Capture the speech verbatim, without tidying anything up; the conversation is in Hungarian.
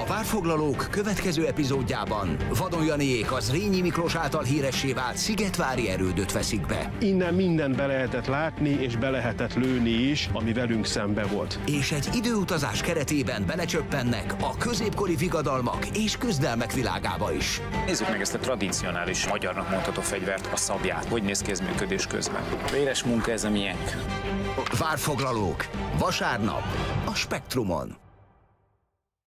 A Várfoglalók következő epizódjában Vadon Janiék az Rényi Miklós által híressé vált szigetvári erődöt veszik be. Innen mindent be lehetett látni, és be lehetett lőni is, ami velünk szembe volt. És egy időutazás keretében belecsöppennek a középkori vigadalmak és küzdelmek világába is. Nézzük meg ezt a tradicionális magyarnak mondható fegyvert, a szabját. Hogy néz ki ez működés közben? Véres munka ez a miénk. Várfoglalók. Vasárnap a Spektrumon.